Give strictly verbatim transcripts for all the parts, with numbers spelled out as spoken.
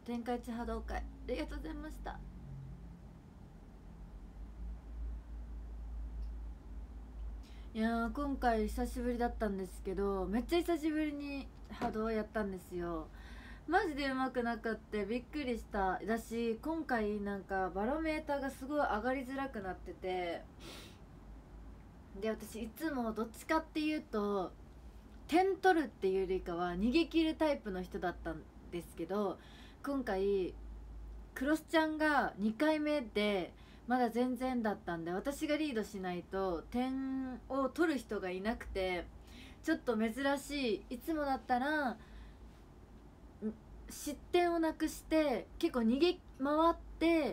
天下一波動会ありがとうございました。いやー今回久しぶりだったんですけど、めっちゃ久しぶりに波動やったんですよ。マジでうまくなかったびっくりした。だし今回なんかバロメーターがすごい上がりづらくなってて、で私いつもどっちかっていうと点取るっていうよりかは逃げ切るタイプの人だったんですけど、今回クロスちゃんがにかいめでまだ全然だったんで、私がリードしないと点を取る人がいなくて、ちょっと珍しい。いつもだったら失点をなくして結構逃げ回って、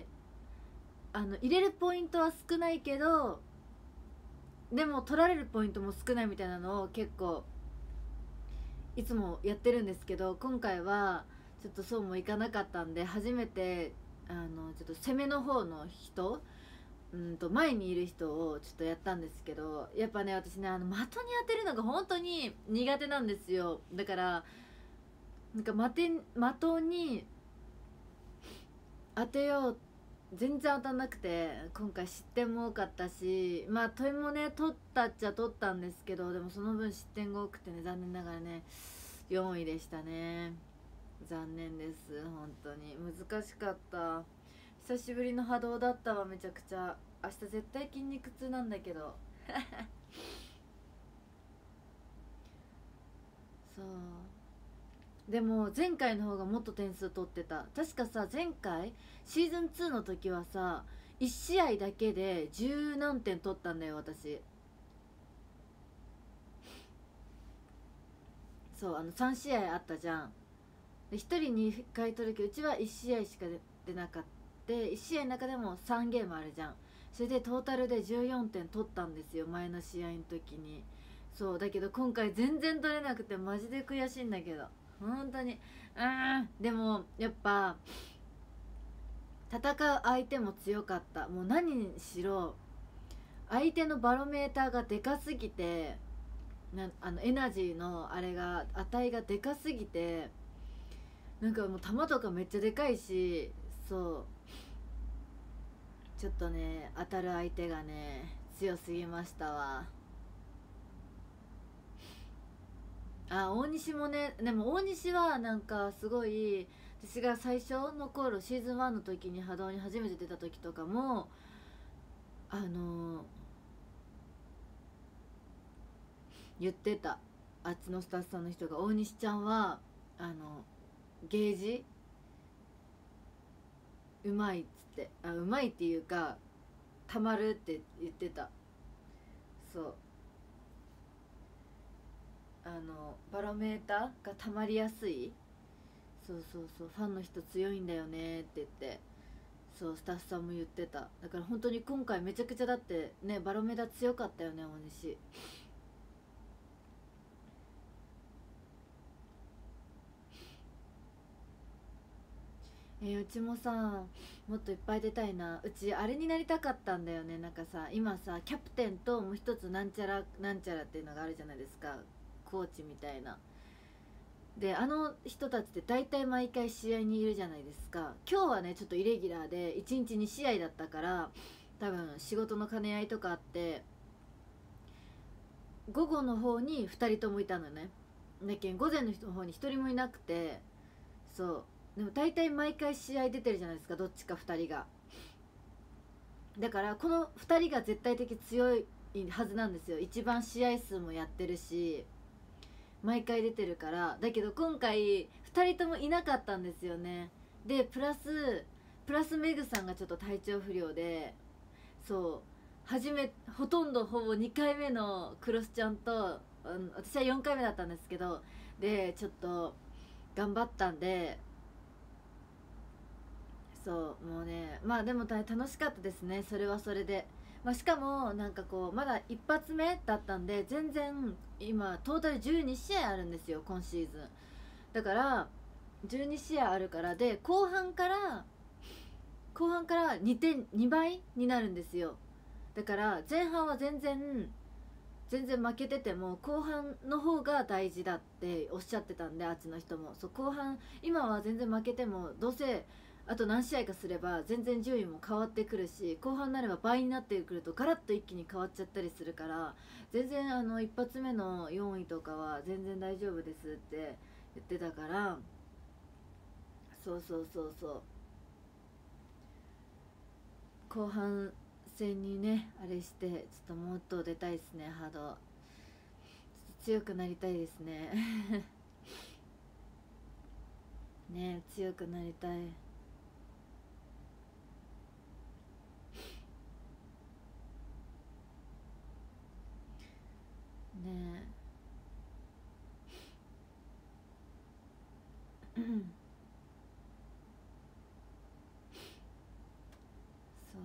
あの入れるポイントは少ないけどでも取られるポイントも少ないみたいなのを結構いつもやってるんですけど、今回はちょっとそうもいかなかったんで、初めてあのちょっと攻めの方の人、うんと前にいる人をちょっとやったんですけど、やっぱね私ねあの的に当てるのが本当に苦手なんですよ。だからなんか的的に当てよう全然当たんなくて、今回失点も多かったし、まあ点もね取ったっちゃ取ったんですけど、でもその分失点が多くてね、残念ながらねよんいでしたね。残念です。本当に難しかった。久しぶりの波動だったわ。めちゃくちゃ明日絶対筋肉痛なんだけどそうでも前回の方がもっと点数取ってた。確かさ前回シーズンツーの時はさいち試合だけで十何点取ったんだよ私。そうあのさん試合あったじゃん。でひとりにかい取るけどうちはいち試合しか出なかった。いち試合の中でもさんゲームあるじゃん。それでトータルでじゅうよんてん取ったんですよ前の試合の時に。そうだけど今回全然取れなくてマジで悔しいんだけど本当に。うんでもやっぱ戦う相手も強かった。もう何にしろ相手のバロメーターがでかすぎて、なあのエナジーのあれが値がでかすぎて、なんかもう球とかめっちゃでかいし、そうちょっとね当たる相手がね強すぎましたわ。あ大西もね、でも大西はなんかすごい、私が最初の頃シーズンワンの時に波動に初めて出た時とかもあのー言ってた。あっちのスタッフさんの人が大西ちゃんはあのゲージうまいっつって、あうまいっていうかたまるって言ってた。そうあのバロメーターがたまりやすい。そうそうそうファンの人強いんだよねって言って、そうスタッフさんも言ってた。だから本当に今回めちゃくちゃだってねバロメーター強かったよね大西。えーうちもさもっといっぱい出たいな。うちあれになりたかったんだよね。なんかさ今さキャプテンともう一つなんちゃらなんちゃらっていうのがあるじゃないですか、コーチみたいな。であの人たちって大体毎回試合にいるじゃないですか。今日はねちょっとイレギュラーでいちにちに試合だったから多分仕事の兼ね合いとかあって午後の方にふたりともいたのね。だけん午前の人の方にひとりもいなくて、そうでも大体毎回試合出てるじゃないですか、どっちかふたりが。だからこのふたりが絶対的強いはずなんですよ。一番試合数もやってるし毎回出てるから。だけど今回ふたりともいなかったんですよね。でプラスプラスメグさんがちょっと体調不良で、そう初めほとんどほぼにかいめのクロスちゃんと、うん、私はよんかいめだったんですけど、でちょっと頑張ったんで、そうもうねまあでも楽しかったですねそれはそれで。まあ、しかもなんかこうまだ一発目だったんで全然今トータルじゅうに試合あるんですよ今シーズン。だからじゅうに試合あるからで後半から後半からにてんにばいになるんですよ。だから前半は全然全然負けてても後半の方が大事だっておっしゃってたんで、あっちの人も。そう、後半今は全然負けてもどうせあと何試合かすれば全然順位も変わってくるし、後半になれば倍になってくるとガラッと一気に変わっちゃったりするから、全然あの一発目のよんいとかは全然大丈夫ですって言ってたから、そうそうそうそう、後半戦にねあれしてちょっともっと出たいですね。ハードちょっと強くなりたいですねね、強くなりたい。ねえそう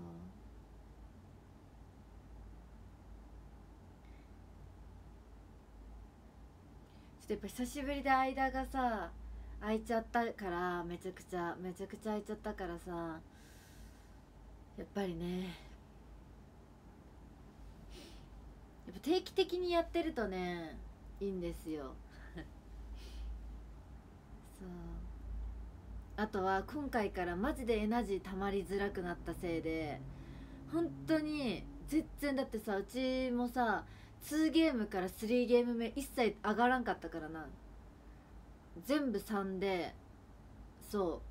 ちょっとやっぱ久しぶりで間がさ空いちゃったから、めちゃくちゃめちゃくちゃ空いちゃったからさ、やっぱりね、やっぱ定期的にやってるとねいいんですよそう、あとは今回からマジでエナジー溜まりづらくなったせいで、本当に全然、だってさ、うちもさにゲームからさんゲーム目一切上がらんかったからな、全部さんで、そう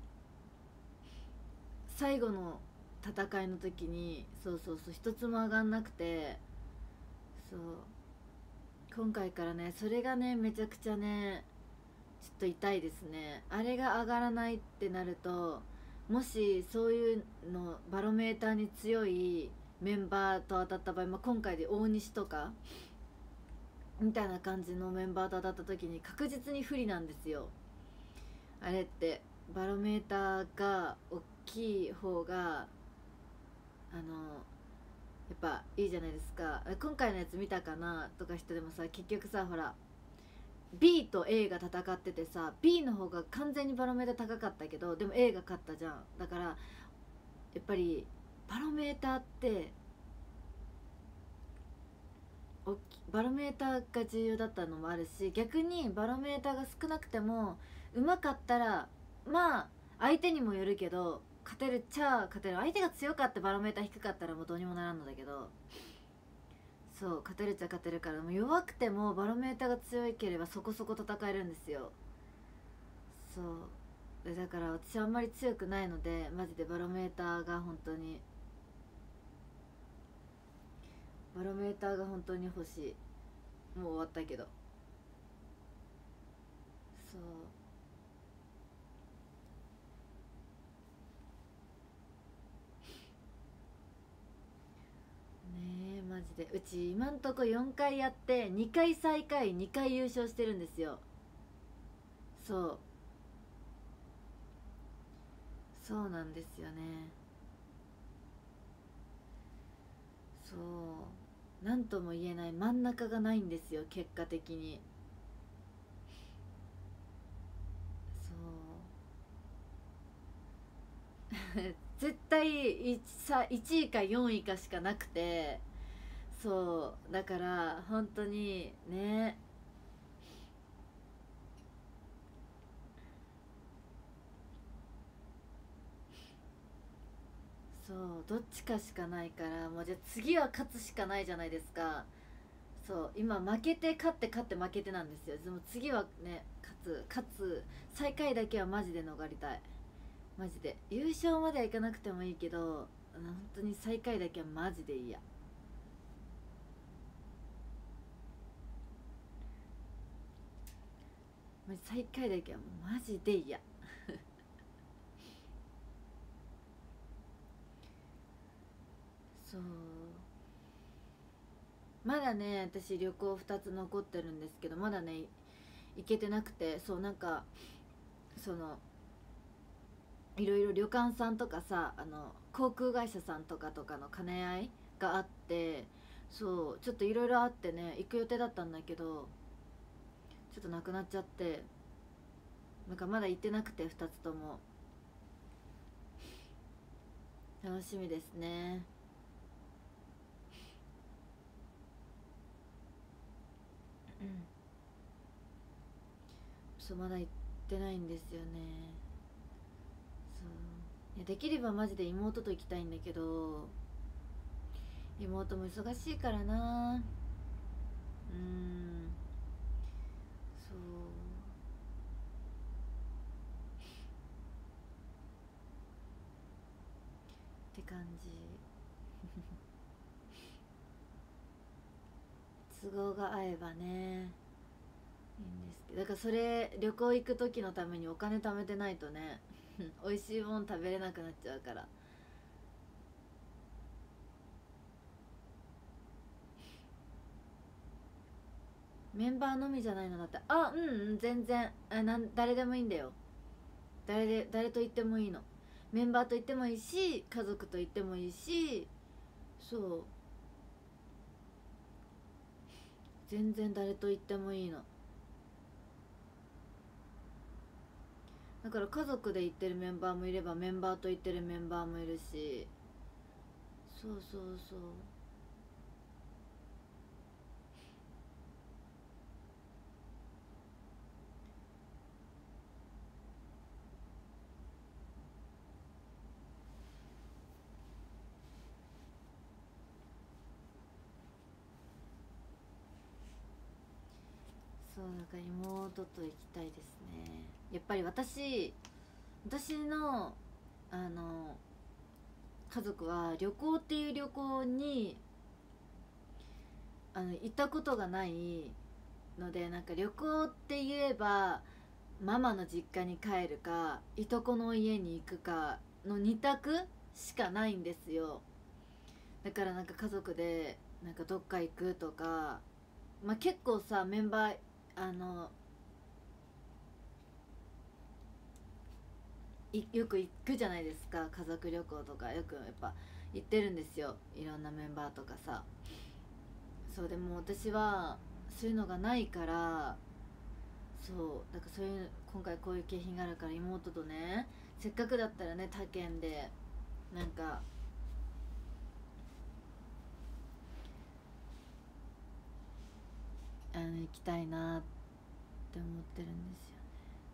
最後の戦いの時にそうそうそう一つも上がんなくて、そう今回からねそれがねめちゃくちゃねちょっと痛いですね。あれが上がらないってなると、もしそういうのバロメーターに強いメンバーと当たった場合、まあ、今回で大西とかみたいな感じのメンバーと当たった時に確実に不利なんですよ。あれってバロメーターが大きい方があのやっぱいいじゃないですか。今回のやつ見たかなとか人でもさ、結局さほら B と A が戦っててさ、 B の方が完全にバロメーター高かったけどでも A が勝ったじゃん。だからやっぱりバロメーターっておっきバロメーターが重要だったのもあるし、逆にバロメーターが少なくてもうまかったら、まあ相手にもよるけど勝てるっちゃ勝てる。相手が強かってバロメーター低かったらもうどうにもならんのだけど、そう勝てるっちゃ勝てるから、もう弱くてもバロメーターが強いければそこそこ戦えるんですよ。そうでだから私あんまり強くないので、マジでバロメーターが本当にバロメーターが本当に欲しい。もう終わったけど、そうねえマジでうち今んとこよんかいやってにかい最下位にかい優勝してるんですよ。そうそうなんですよね。そうなんとも言えない、真ん中がないんですよ結果的に。そう絶対 1, さいちいかよんいかしかなくて、そうだから本当にね、そうどっちかしかないから、もうじゃあ次は勝つしかないじゃないですか。そう今負けて勝って勝って負けてなんですよ。でも次はね勝つ勝つ、最下位だけはマジで逃りたい。マジで優勝まではいかなくてもいいけど、あの本当に最下位だけはマジで嫌。マジ最下位だけはもうマジで嫌そうまだね私旅行ふたつ残ってるんですけど、まだね行けてなくて、そうなんかそのいろいろ旅館さんとかさ、あの航空会社さんとかとかの兼ね合いがあって、そうちょっといろいろあってね行く予定だったんだけどちょっとなくなっちゃって、なんかまだ行ってなくてふたつとも楽しみですね。 うん、そうまだ行ってないんですよね。そういやできればマジで妹と行きたいんだけど、妹も忙しいからな。うーん、そうって感じ。都合が合えばねいいんですけど、だからそれ旅行行く時のためにお金貯めてないとね美味しいもん食べれなくなっちゃうから。メンバーのみじゃないのだって。あ、うんうん、全然あなん誰でもいいんだよ。誰で誰と言ってもいいの。メンバーと言ってもいいし、家族と言ってもいいし、そう全然誰と言ってもいいの。だから家族で行ってるメンバーもいればメンバーと行ってるメンバーもいるし、そうそうそう。そうなんか妹と行きたいですね。やっぱり私私のあの家族は旅行っていう旅行にあの行ったことがないので、なんか旅行って言えばママの実家に帰るかいとこの家に行くかのに択しかないんですよ。だからなんか家族でなんかどっか行くとか、まあ、結構さメンバーあのいよく行くじゃないですか、家族旅行とかよくやっぱ行ってるんですよ、いろんなメンバーとかさ。そうでも私はそういうのがないから、そうだからそういう今回こういう景品があるから妹とね、せっかくだったらね他県でなんかあの行きたいなって思ってるんですよ。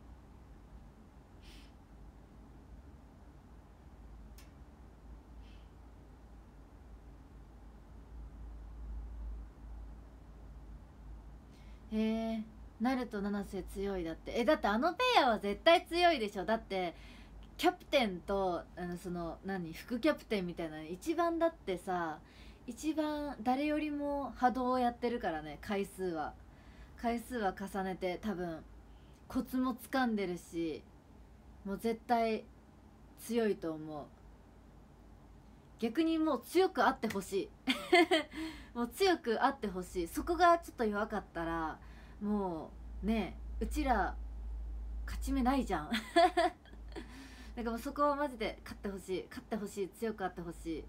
へえ、ナルト七瀬強いだって。えだってあのペアは絶対強いでしょ。だってキャプテンとあのその何副キャプテンみたいな一番だってさ、一番誰よりも波動をやってるからね。回数は回数は重ねて多分コツも掴んでるし、もう絶対強いと思う。逆にもう強くあってほしいもう強くあってほしい。そこがちょっと弱かったらもうねうちら勝ち目ないじゃんだからもうそこはマジで勝ってほしい、勝ってほしい、強くあってほしい。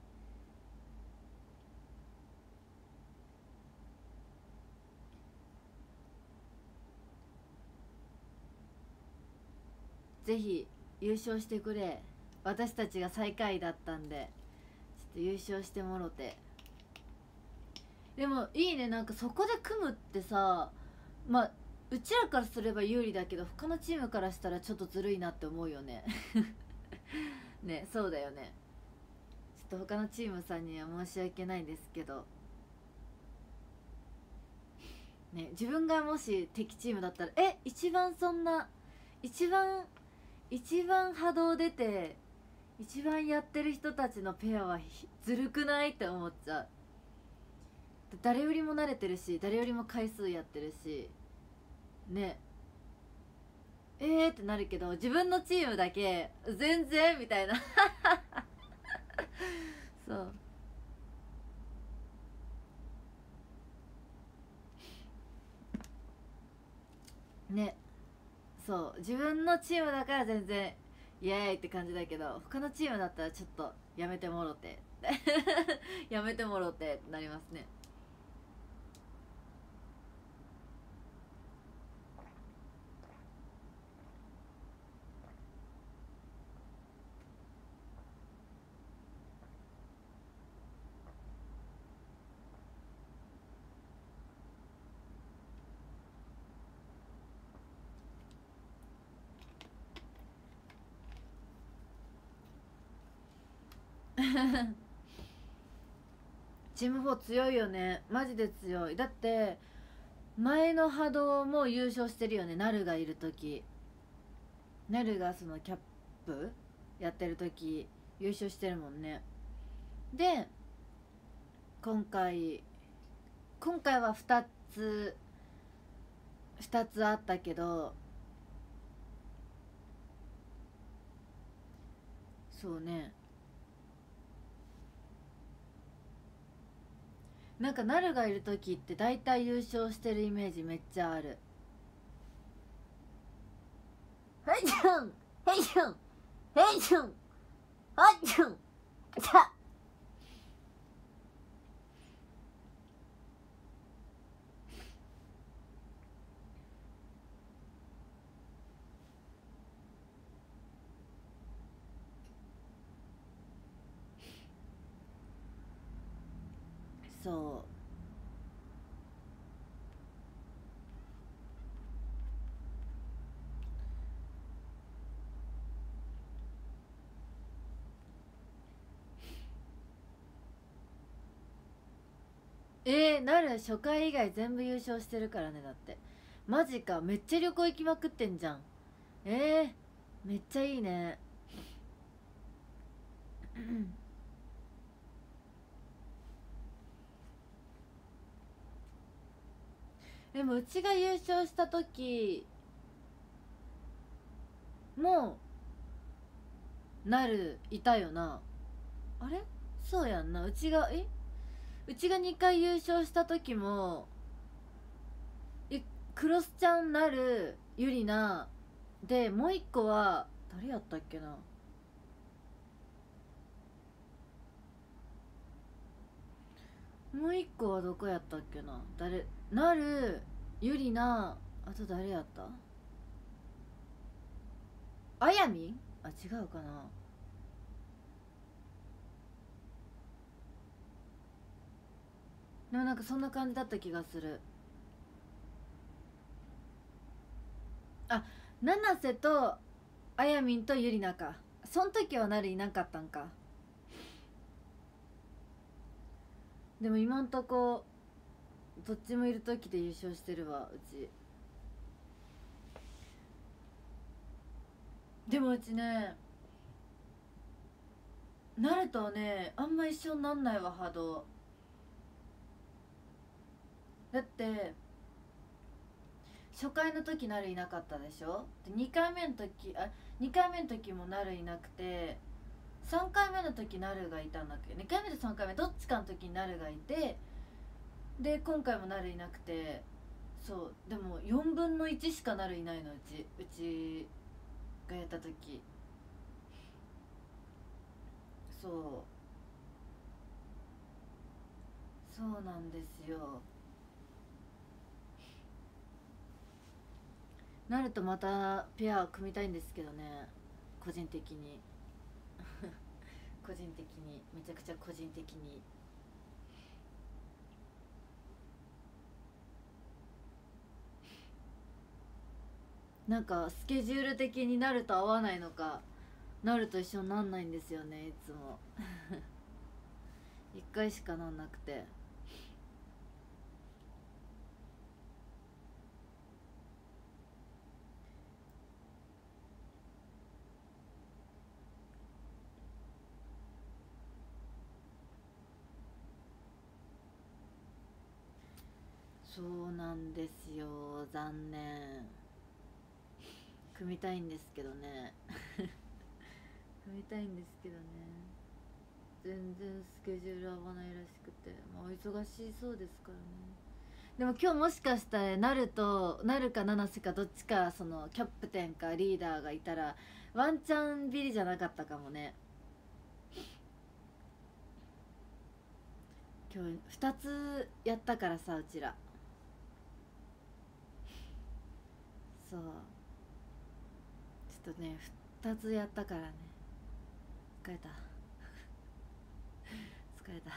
ぜひ優勝してくれ。私たちが最下位だったんでちょっと優勝してもろて。でもいいね、なんかそこで組むってさ、まあうちらからすれば有利だけど他のチームからしたらちょっとずるいなって思うよねね、そうだよね。ちょっと他のチームさんには申し訳ないですけどね、自分がもし敵チームだったらえ一番そんな一番一番波動出て一番やってる人たちのペアはずるくないって思っちゃう。誰よりも慣れてるし誰よりも回数やってるしね、えーってなるけど自分のチームだけ全然みたいなそうね、そう自分のチームだから全然イエーイって感じだけど他のチームだったらちょっとやめてもろてやめてもろてってなりますね。 チームフォー強いよね、マジで強い。だって前の波動も優勝してるよね、ナルがいる時。ナルがそのキャップやってる時優勝してるもんね。で今回今回はふたつふたつあったけど、そうね、なんかナルがいる時って大体優勝してるイメージめっちゃある。はいしゅんはいしゅんはいしゅんはいしゅんさそうえー、なる初回以外全部優勝してるからね。だってマジか、めっちゃ旅行行きまくってんじゃん。えー、めっちゃいいね。でもうちが優勝した時もなるいたよな。あれそうやんな。うちがえうちがにかい優勝した時もえクロスちゃんなるゆりなで、もう一個は誰やったっけな。もう一個はどこやったっけな。誰なるゆりな、あと誰やった。あやみん、あ違うかな。でもなんかそんな感じだった気がする。あ、七瀬とあやみんとゆりなか。そん時はなるいなかったんか。でも今んとこどっちもいる時で優勝してるわうち。でもうちね、なるとねあんま一緒になんないわ波動。だって初回の時なるいなかったでしょ。でにかいめの時あにかいめの時もなるいなくて、さんかいめの時なるがいたんだっけ。にかいめとさんかいめどっちかの時になるがいて、で今回もなるいなくて。そうでもよんぶんのいちしかなるいないの。うちうちがやった時。そうそうなんですよ。なるとまたペア組みたいんですけどね、個人的に。個人的にめちゃくちゃ個人的に。なんかスケジュール的になると合わないのか、なると一緒になんないんですよねいつも。いっかいしかなんなくて。そうなんですよ、残念。組みたいんですけどね。組みたいんですけどね、全然スケジュール合わないらしくて、まあお忙しそうですからね。でも今日もしかしたらなるとなるか七瀬かどっちか、そのキャプテンかリーダーがいたらワンチャンビリじゃなかったかもね。今日ふたつやったからさうちら。そうちょっとねふたつやったからね。疲れた疲れた。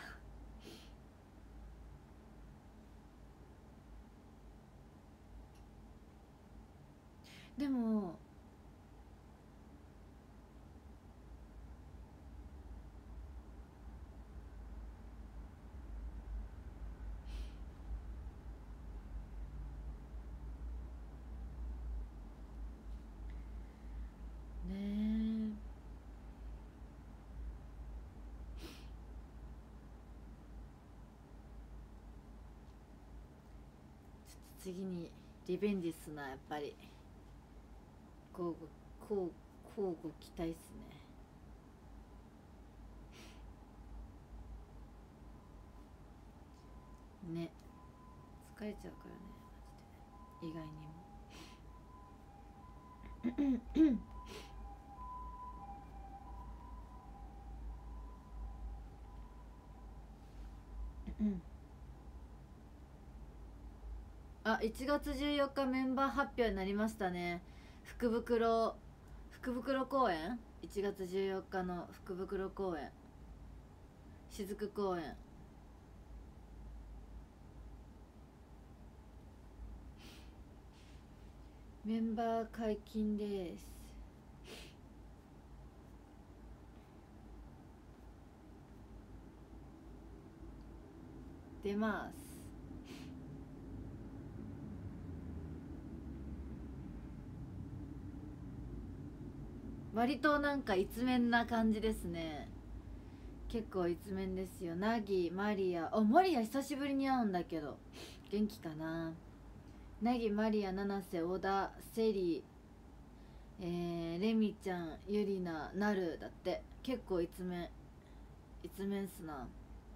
でも次にリベンジっすな。やっぱりこうこう交互期待っすね。ね、疲れちゃうからね、マジで。意外にもうんあ、いちがつじゅうよっかメンバー発表になりましたね。福袋福袋公演、いちがつじゅうよっかの福袋公演、雫公演。メンバー解禁です。出ます。割となんか一面な感じですね。結構一面ですよ。ナギ、マリア、あ、マリア久しぶりに会うんだけど元気かな。ナギ、マリア、七瀬、小田、セリ、えー、レミちゃん、ユリナ、ナルだって。結構一面一面っすな。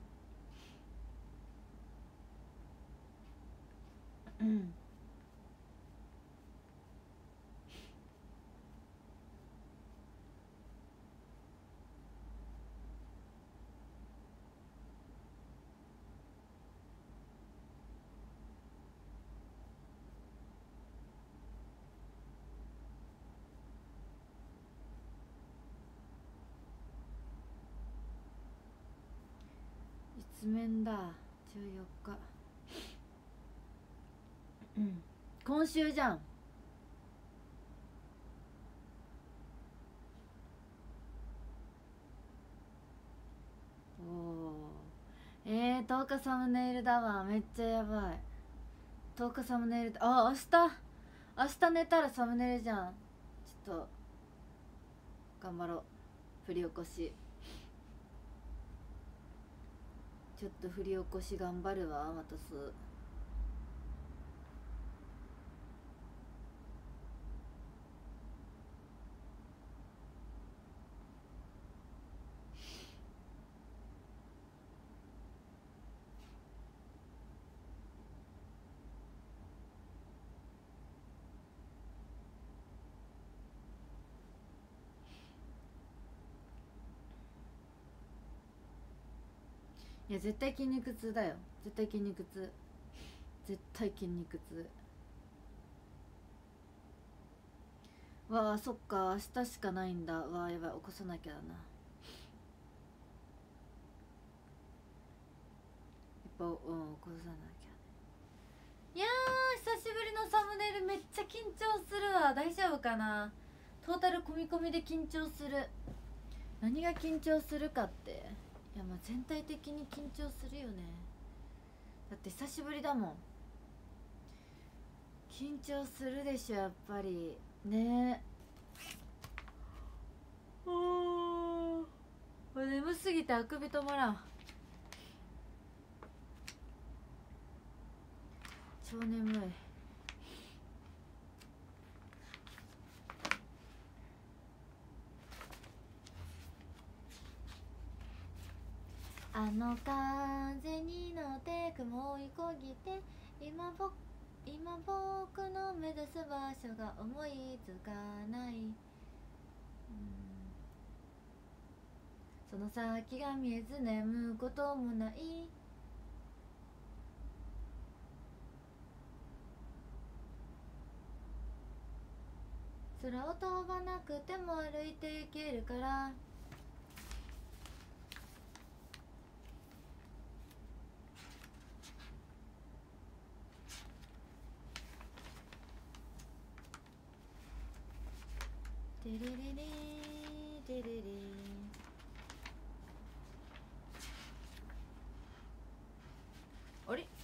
うん一面だ。じゅうよっか、うん今週じゃん。おおえー、とおかサムネイルだわ。めっちゃやばい。とおかサムネイルだ。あ、明日明日寝たらサムネイルじゃん。ちょっと頑張ろう。振り起こしちょっと振り起こし頑張るわ。またすいや絶対筋肉痛だよ。絶対筋肉痛。絶対筋肉痛。わあそっか、明日しかないんだ。わあやばい、起こさなきゃだな。やっぱうん起こさなきゃ。いやー久しぶりのサムネイルめっちゃ緊張するわ。大丈夫かな。トータル込み込みで緊張する。何が緊張するかって、いやまあ全体的に緊張するよね。だって久しぶりだもん。緊張するでしょやっぱりね。おー眠すぎてあくび止まらん。超眠い。あの風に乗って雲いこぎて今僕今僕の目指す場所が思いつかない、うん、その先が見えず眠むこともない。空を飛ばなくても歩いていけるから。テレレレテレレ。あれ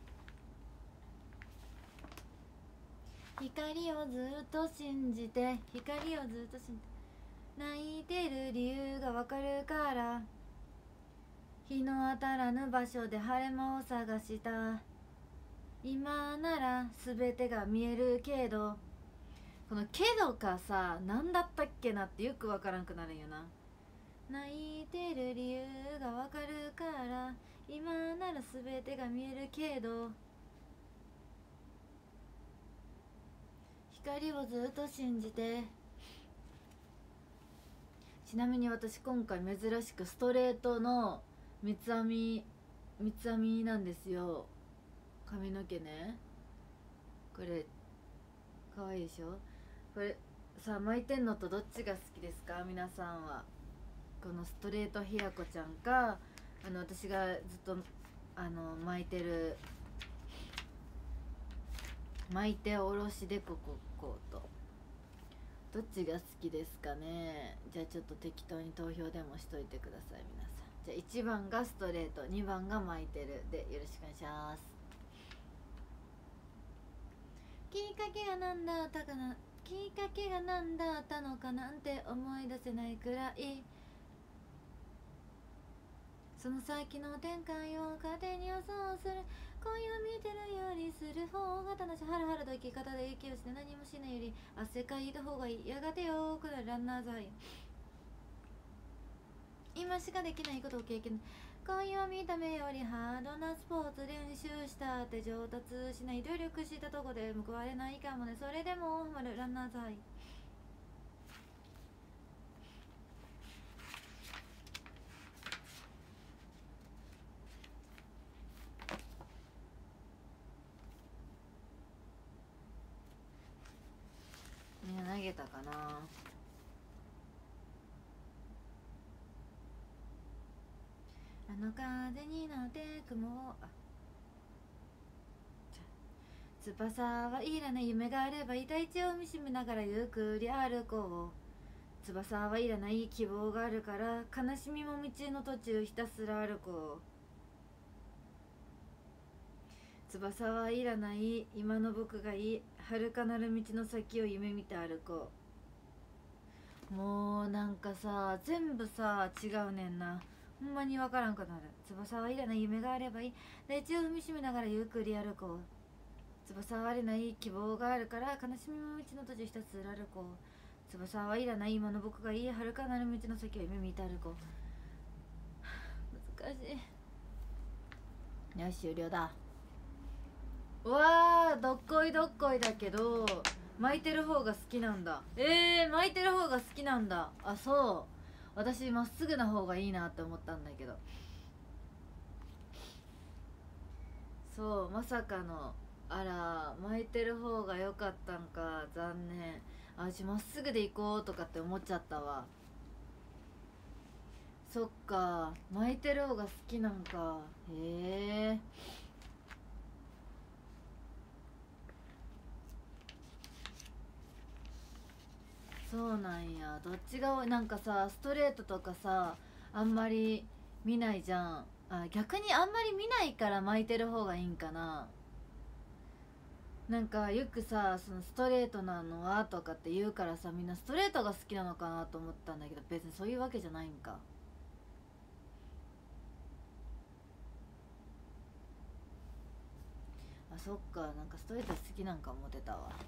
光をずっと信じて光をずっと信じて泣いてる理由がわかるから日の当たらぬ場所で晴れ間を探した。 今なら全てが見えるけど、この「けど」かさ、何だったっけなってよくわからんくなるんよな。泣いてる理由がわかるから今なら全てが見えるけど、光をずっと信じて。ちなみに私今回珍しくストレートの三つ編み三つ編みなんですよ。髪の毛ね、これかわいいでしょ。これさあ、巻いてんのとどっちが好きですか皆さんは。このストレートひやこちゃんか、あの私がずっとあの巻いてる巻いておろしでこここうと、どっちが好きですかね。じゃあちょっと適当に投票でもしといてください皆さん。じゃあいちばんがストレート、にばんが巻いてるでよろしくお願いします。きっかけがなんだったかな、きっかけがなんだったのかなんて思い出せないくらい、その先の展開を勝手に予想する、恋を見てるよりする方が楽しい、ハラハラと生き方で息をして何もしないより汗かいた方がいい、やがてよくなるランナーズハイ、今しかできないことを経験、恋は見た目よりハードなスポーツ、練習したって上達しない、努力したとこで報われないかもね、それでもハマるランナーズハイ。みんな投げたかな。あの風になって雲を、あ、翼はいらない夢があれば痛い血を見しめながらゆっくり歩こう、翼はいらない希望があるから悲しみも道の途中ひたすら歩こう、翼はいらない今の僕がいい、遥かなる道の先を夢見て歩こう。もうなんかさ全部さ違うねんな、ほんまにわからんくなる。翼はいらない夢があればいい、大地を踏みしめながらゆっくり歩こう、翼はいらない希望があるから悲しみも道の途中ひたすら歩こう、翼はいらない今の僕がいい、遥かなる道の先を夢見て歩こう。難しい。よし終了だ。うわーどっこいどっこいだけど巻いてる方が好きなんだ。えー、巻いてる方が好きなんだ。あ、そう、私まっすぐな方がいいなって思ったんだけど、そうまさかの、あら巻いてる方が良かったんか、残念。あ、私まっすぐで行こうとかって思っちゃったわ。そっか、巻いてる方が好きなんか。へえ。そうなんや。どっちが多い、なんかさストレートとかさあんまり見ないじゃん。あ、逆にあんまり見ないから巻いてる方がいいんかな。なんかよくさそのストレートなのはとかって言うからさ、みんなストレートが好きなのかなと思ったんだけど、別にそういうわけじゃないんか。あ、そっか、なんかストレート好きなんか思ってたわ。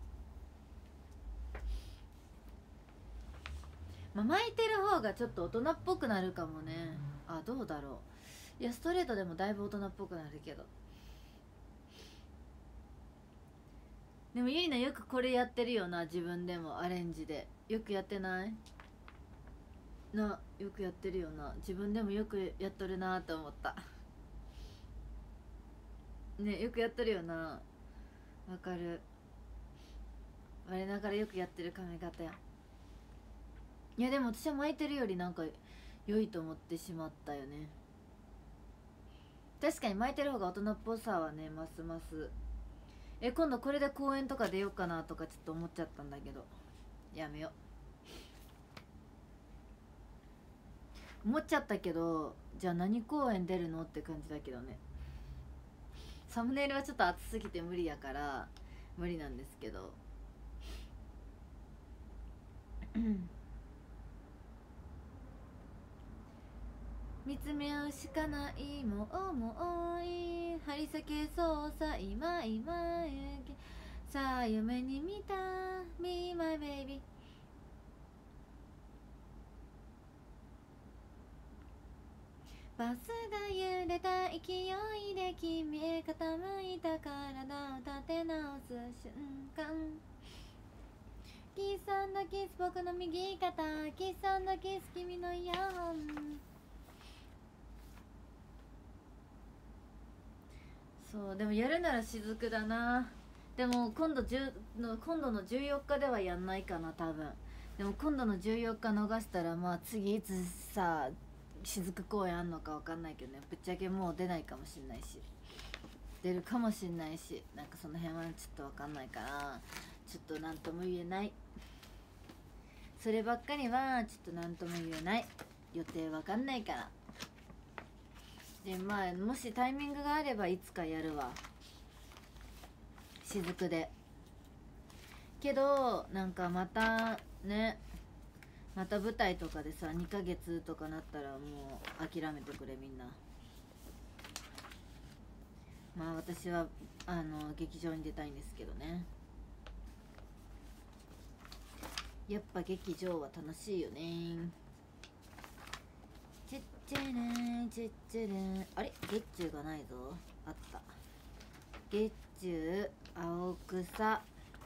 まあ、巻いてる方がちょっと大人っぽくなるかもね。あ、どうだろう。いやストレートでもだいぶ大人っぽくなるけど。でもゆいなよくこれやってるよな、自分でもアレンジで。よくやってないな、よくやってるよな、自分でもよくやっとるなと思ったね、よくやっとるよな。わかる。我ながらよくやってる髪型や。いやでも私は巻いてるよりなんか良いと思ってしまったよね。確かに巻いてる方が大人っぽさはね、ますます。え、今度これで公園とか出ようかなとかちょっと思っちゃったんだけど、やめよう。思っちゃったけど、じゃあ何公園出るのって感じだけどね。サムネイルはちょっと熱すぎて無理やから無理なんですけど見つめ合うしかない、もうもうい張り裂けそうさ今今行け、さあ夢に見た Be my baby、バスが揺れた勢いで君へ傾いた体を立て直す瞬間、キス&キス僕の右肩、キス&キス君のイヤホン。そうでもやるなら雫だな。でも今度じゅうの今度のじゅうよっかではやんないかな多分。でも今度のじゅうよっか逃したらまあ次いつさ雫公演あんのか分かんないけどね、ぶっちゃけもう出ないかもしんないし出るかもしんないし、なんかその辺はちょっと分かんないからちょっと何とも言えない。そればっかりはちょっと何とも言えない、予定分かんないから。でまあもしタイミングがあればいつかやるわ雫で。けどなんかまたね、また舞台とかでさにかげつとかなったらもう諦めてくれみんな。まあ私はあの劇場に出たいんですけどね。やっぱ劇場は楽しいよね。ちっちゃいねちっちゃいね、あれ月中がないぞ、あった、月中青草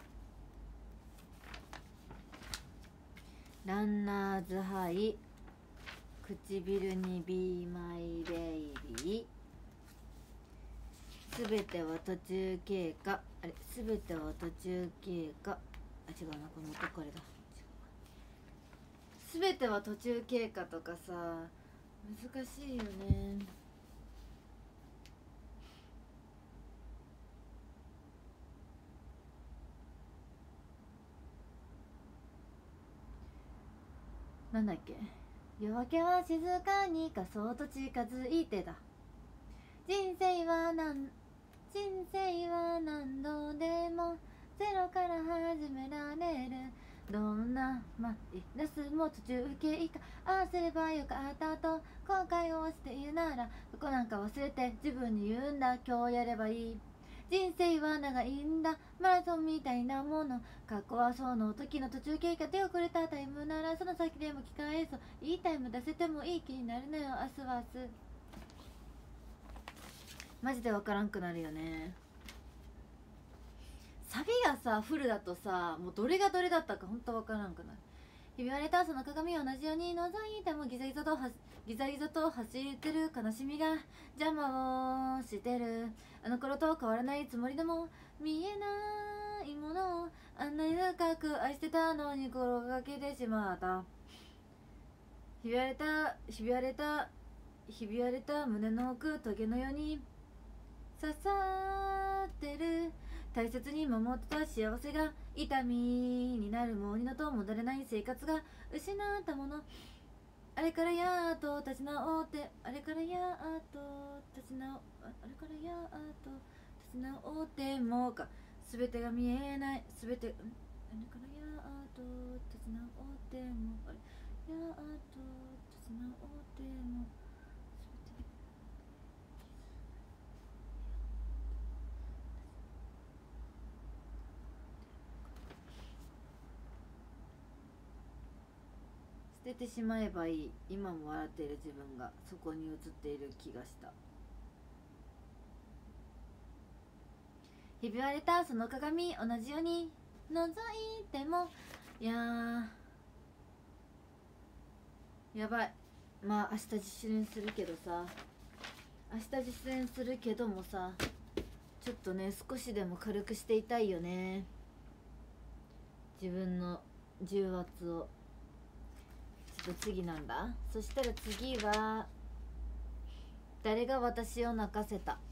ランナーズハイ唇に Be my baby、 すべては途中経過、あれすべては途中経過、あ違うなこれ元彼だ、すべては途中経過とかさ難しいよね。なんだっけ、夜明けは静かにかそうと近づいてだ、人生はなん人生は何度でもゼロから始められる、どんなマイナスも途中経過、ああすればよかったと後悔をしているならそこなんか忘れて自分に言うんだ、今日やればいい、人生は長いんだマラソンみたいなもの、過去はその時の途中経過で遅れたタイムならその先でも機会そう、いいタイム出せてもいい気になるのよ、明日は明日、マジでわからんくなるよね。サビがさフルだとさもうどれがどれだったかほんとわからんくなる。ひび割れたその鏡を同じように覗いてもギザギザとはギザギザと走ってる悲しみが邪魔をしてる、あの頃と変わらないつもりでも見えないものをあんなに深く愛してたのに転がけてしまった、ひび割れたひび割れたひび割れた胸の奥トゲのように刺さってる、大切に守ってた幸せが痛みになる、もう二度と戻れない生活が失ったもの、あれからやっと立ち直って、あれからやっと立ち直あれからやっと立ち直ってもか全てが見えない、全てあれからやっと立ち直っても、あれやっと立ち直っても捨ててしまえばいい、今も笑っている自分がそこに映っている気がした、ひび割れたその鏡同じように覗いても、いやーやばい、まあ明日自主練するけどさ明日実践するけどもさちょっとね少しでも軽くしていたいよね、自分の重圧を。ちょっと次なんだ、そしたら次は誰が私を泣かせた、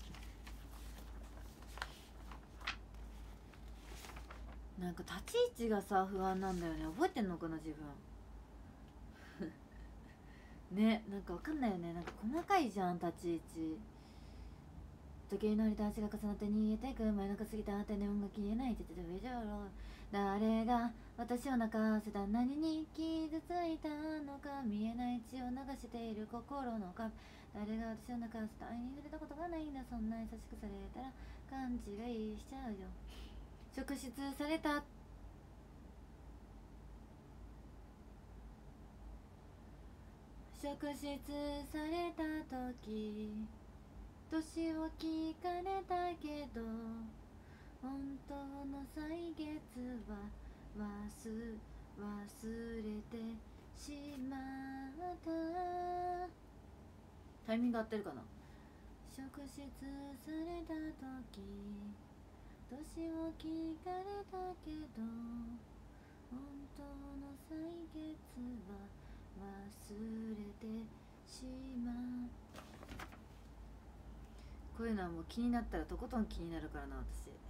なんか立ち位置がさ不安なんだよね、覚えてんのかな自分ね、なんかわかんないよね、なんか細かいじゃん立ち位置、時計のりと足が重なって逃げてく、真夜中過ぎたってネオンが消えないって言ってた上じゃろ、 誰が私を泣かせた、何に傷ついたのか、見えない血を流している心の壁、誰が私を泣かせた、愛に触れたことがないんだ、そんな優しくされたら勘違いしちゃうよ。職質された、職質された時、年を聞かれたけど、本当の歳月は忘忘れてしまった。タイミング合ってるかな。職質された時、年を聞かれたけど、本当の歳月は忘れてしまう。こういうのはもう気になったらとことん気になるからな、私ちょ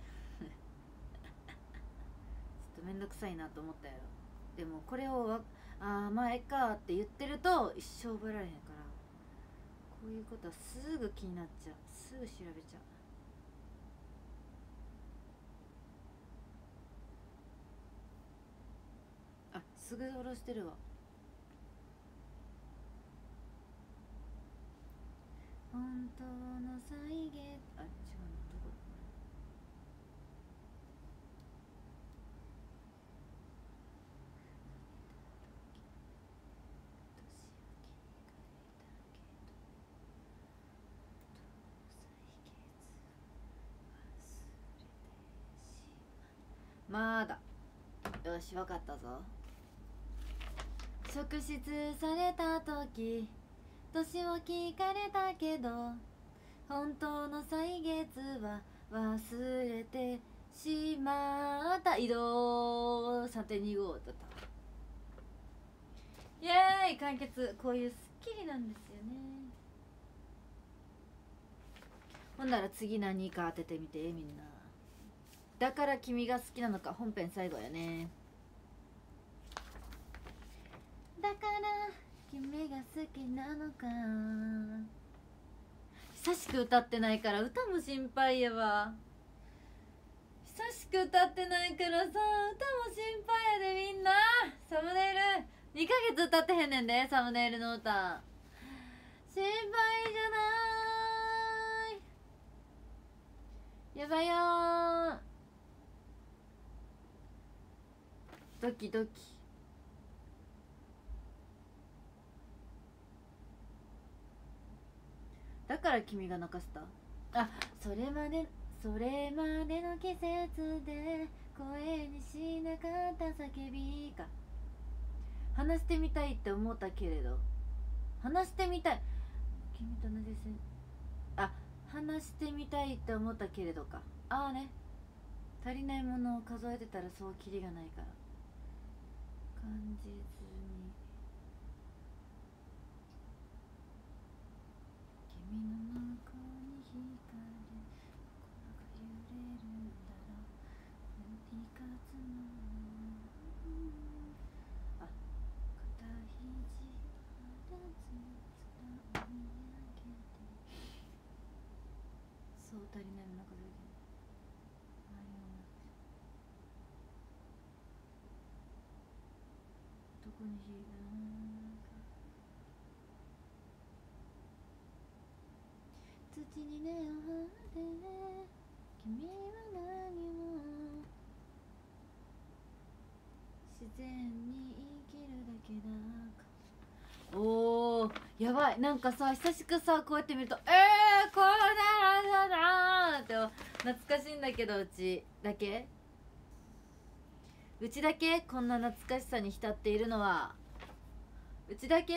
っとめんどくさいなと思ったやろ。でもこれをわああまあえっかって言ってると一生覚えられへんから、こういうことはすぐ気になっちゃう、すぐ調べちゃう。あ、すぐ下ろしてるわ。本当の歳月、あ、違うな、どこまだ。よし、わかったぞ。職質された時、年を聞かれたけど、本当の歳月は忘れてしまった。移動 さんてんにご だった。イエーイ、完結。こういうスッキリなんですよね。ほんなら次何か当ててみて、みんな。だから君が好きなのか、本編最後やね。だから君が好きなのか。久しく歌ってないから歌も心配やわ。久しく歌ってないからさ、歌も心配やでみんな。サムネイルにかげつ歌ってへんねんで、サムネイルの歌。心配じゃない、やばいよー。ドキドキ。だから君が泣かせた。あ、それまでそれまでの季節で声にしなかった叫びか。話してみたいって思ったけれど、話してみたい、君と同じです。あ、話してみたいって思ったけれどか。ああね、足りないものを数えてたらそうキリがないから、感じずに君の中に光る心が揺れるんだろう。いかつのあ、片肘まだずっと見上げて、そう足りないもの数えてどこに火が土に根を張って君は何も自然に生きるだけだか。おー、やばい。なんかさ、久しくさこうやって見るとえーこうだらだなって懐かしいんだけど、うちだけうちだけこんな懐かしさに浸っているのはうちだけ。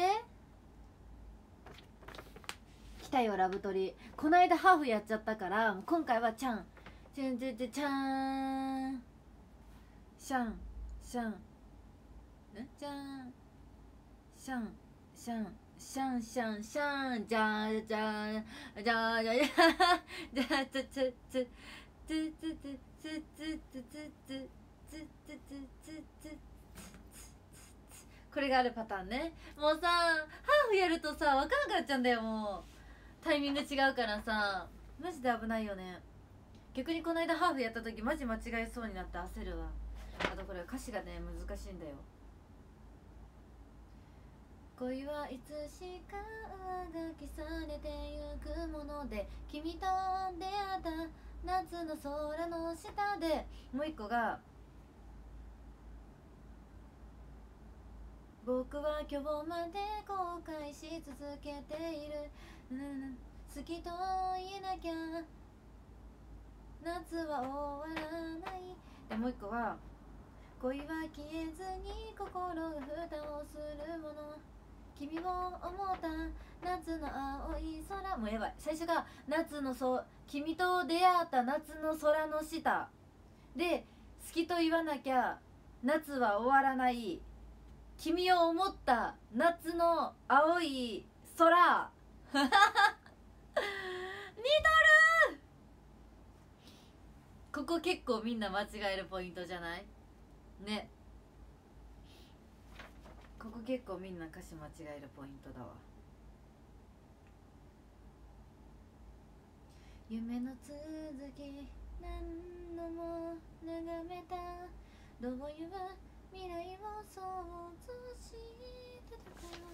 来たよラブトリ。こないだハーフやっちゃったから、今回はちゃんちゃんちゃんちゃんちゃんシャンシャンじゃんシャンシャンシャンシャンシャンじゃーじゃーじゃーじゃーじゃーじゃーつつつつつつつつつつつつつつつつつつつこれがあるパターンね。もうさ、ハーフやるとさ分からなくなっちゃうんだよ。もうタイミング違うからさ、マジで危ないよね。逆にこの間ハーフやった時マジ間違えそうになって焦るわ。 あとこれ歌詞がね難しいんだよ。恋はいつしか上書きされてゆくもので、君と出会った夏の空の下で、もう一個が僕は今日まで後悔し続けている、うん、好きと言えなきゃ夏は終わらない。でもう一個は恋は消えずに心が蓋をするもの、君を思った夏の青い空、もうやばい、最初が夏のそ君と出会った夏の空の下で、好きと言わなきゃ夏は終わらない、君を思った夏の青い空似とる。ここ結構みんな間違えるポイントじゃないね。ここ結構みんな歌詞間違えるポイントだわ。夢の続き何度も眺めた、どういう未来を想像してたか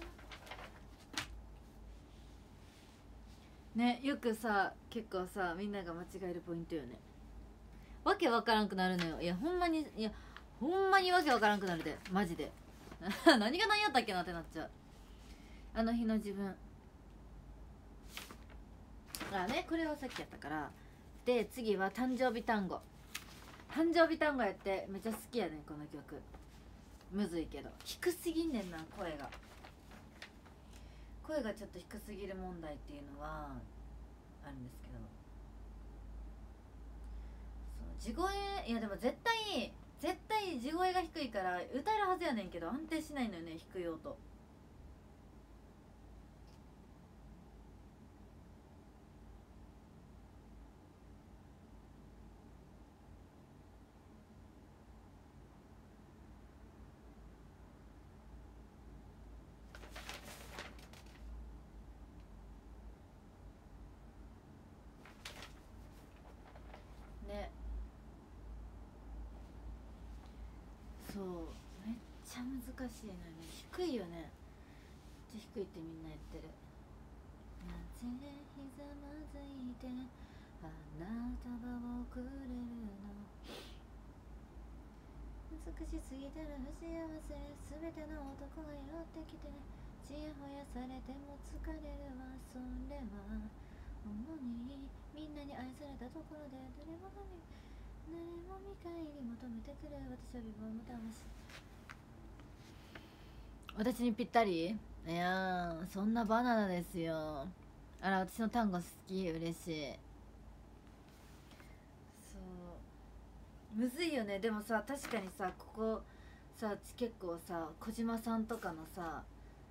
ね。よくさ結構さみんなが間違えるポイントよね。わけわからんくなるのよ。いやほんまに、いやほんまにわけわからんくなるでマジで何が何やったっけなってなっちゃう。あの日の自分あね、これはさっきやったから。で次は誕生日単語。誕生日単語やってめっちゃ好きやねんこの曲。むずいけど低すぎんねんな、声が声がちょっと低すぎる問題っていうのはあるんですけど、そう地声、いやでも絶対絶対地声が低いから歌えるはずやねんけど安定しないのよね、低い音。ね、そうめっちゃ難しいのよね。低いよね、めっちゃ低いってみんな言ってる。なぜひざまずいて花束をくれるの、美しすぎたら不幸せ、すべての男が寄ってきてちやほやされても疲れるわ、それは主にみんなに愛されたところで誰もが見誰も見返り求めてくる、私は美貌の魂。私にぴったり。いやーそんなバナナですよ。あら私の単語好き、嬉しい。そうむずいよね。でもさ確かにさここさ結構さ小島さんとかのさ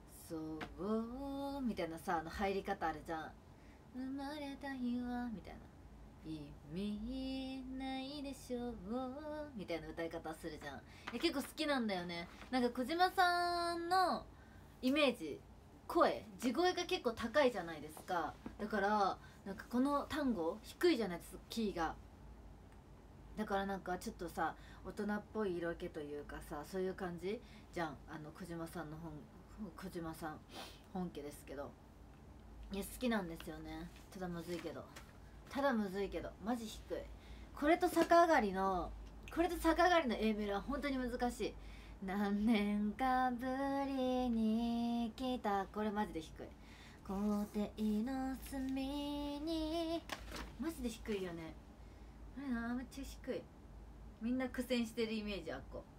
そうみたいなさあの入り方あるじゃん。生まれた日はみたいな意味ないでしょうみたいな歌い方するじゃん。え結構好きなんだよね。なんか小島さんのイメージ、声地声が結構高いじゃないですか。だからなんかこの単語低いじゃないですか、キーが。だからなんかちょっとさ大人っぽい色気というかさ、そういう感じじゃん。あの小島さんの本小島さん本家ですけど、いや好きなんですよね。ただむずいけどただむずいけどマジ低い。これと逆上がりのこれと逆上がりの A メロは本当に難しい。何年かぶりに来た、これマジで低い。校庭の隅にマジで低いよね。あれなめっちゃ低い。みんな苦戦してるイメージあっこ。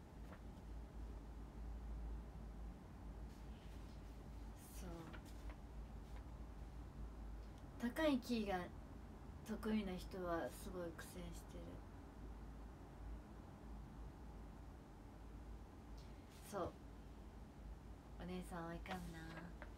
そう高いキーが得意な人はすごい苦戦してる。そうお姉さんはいかんな。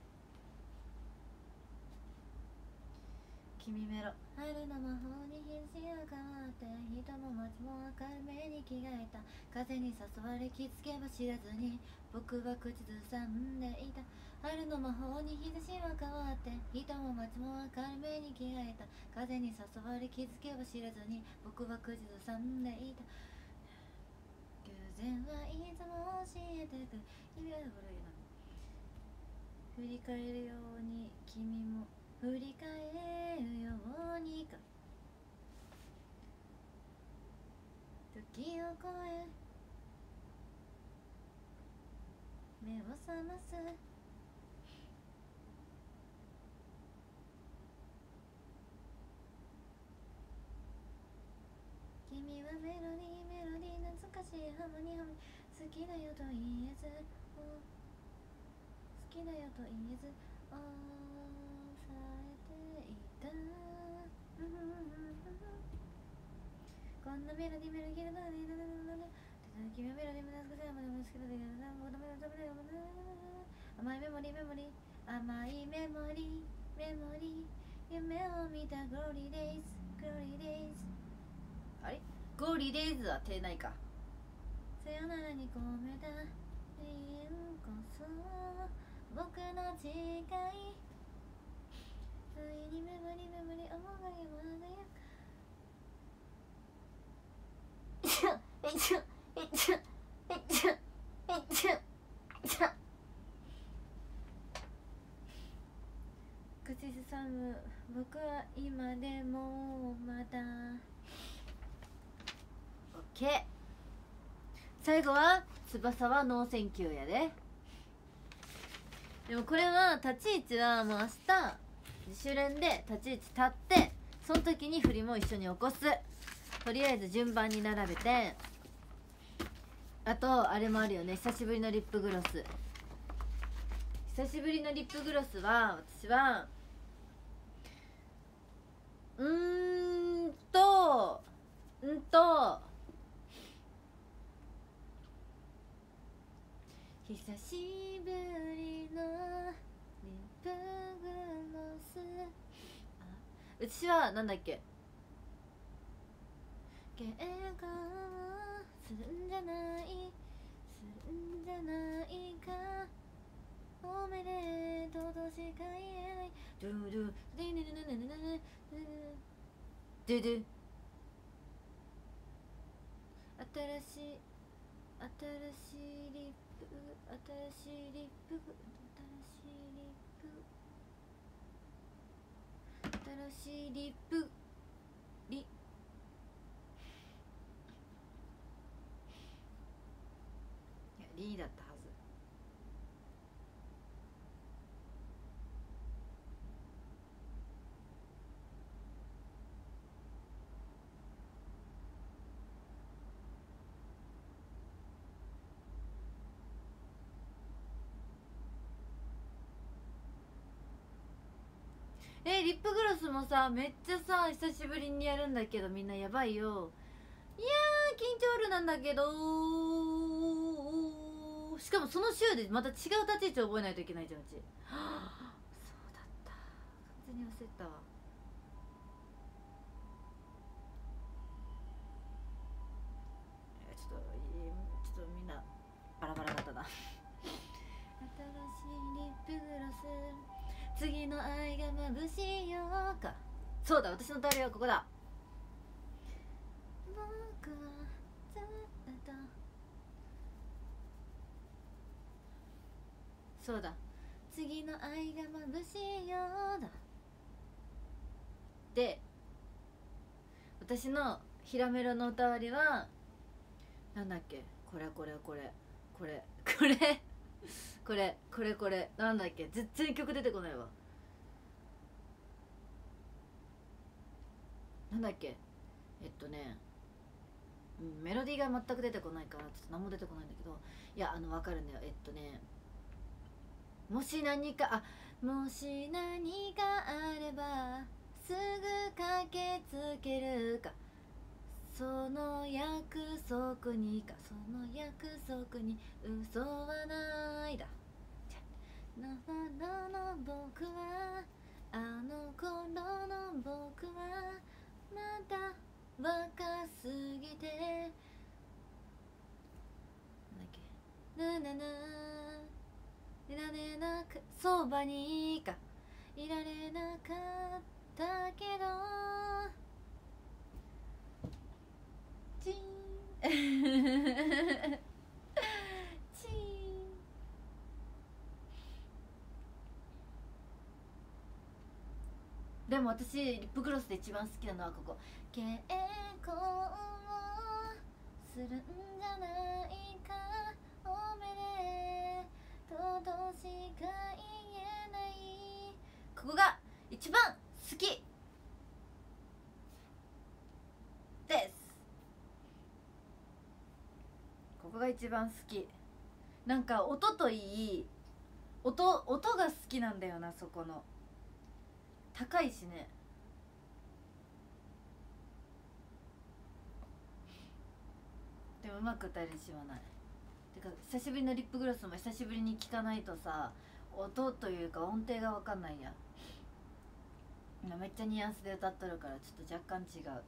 君メロ春の魔法に日差しが変わって、人も街も明るめに着替えた、風に誘われ気づけば知らずに僕は口ずさんでいた。春の魔法に日差しは変わって、人も街も明るめに着替えた、風に誘われ気づけば知らずに僕は口ずさんでいた。 えてく君が古いな。振り返るように君も振り返るようにか時を超え目を覚ます君はメロディーメロディー懐かしいハモニハモニ好きだよと言えず好きだよと言えず抑えていたこんなメロディーメロディーメロディーメロディー君はメロディー懐かしいハモニハモニ好きだよ甘いメモリーメモリー甘いメモリーメモリー夢を見たグローリーデイズグローリーデイズあれゴーリーデイズは停ないかさよならに込めた永遠こそ僕の誓いついにメモリメモリ思いがまだよえちゃえちゃえちゃえちゃえちゃちゃ口ずさむ僕は今でもまだオッケー最後は翼はノーセンキューやででもこれは立ち位置はもう明日自主練で立ち位置立ってその時に振りも一緒に起こすとりあえず順番に並べてあとあれもあるよね久しぶりのリップグロス久しぶりのリップグロスは私はうーんとうんと久しぶりのリップグロスあうちはなんだっけ喧嘩するんじゃないするんじゃないかおめでとうとしか言えないドゥドゥドゥドゥドゥドゥドゥドゥ新しい新しいリップ新しいリップ新しいリップ新しいリップリいやリーだったはずえリップグロスもさめっちゃさ久しぶりにやるんだけどみんなやばいよいやー緊張るなんだけどしかもその週でまた違う立ち位置覚えないといけないじゃんうちはあそうだった完全に忘れたわちょっとちょっとみんなバラバラだったな新しいリップグロス次の愛が眩しいよかそうだ私のタイはここだ僕はずっとそうだ次の愛が眩しいよだで私のヒラメロの歌割りはなんだっけこれこれこれこれこれこれこれこれなんだっけ全然曲出てこないわなんだっけえっとね、うん、メロディーが全く出てこないからちょっと何も出てこないんだけどいやあの分かるんだよえっとねもし何かあもし何かあればすぐ駆けつけるかその約束にかその約束に嘘はないだなまだの僕はあの頃の僕はまだ若すぎてなんだっけななないられなくそばにかいられなかったけどチンチも私リップグロスで一番好きなのはここ「結婚をするんじゃないかおめでとうとしか言えない」ここが一番好きです。ここが一番好き。なんか音といい音音が好きなんだよな。そこの高いしね。でもうまく歌える自信はない。てか久しぶりのリップグロスも久しぶりに聞かないとさ、音というか音程が分かんないや。めっちゃニュアンスで歌っとるからちょっと若干違う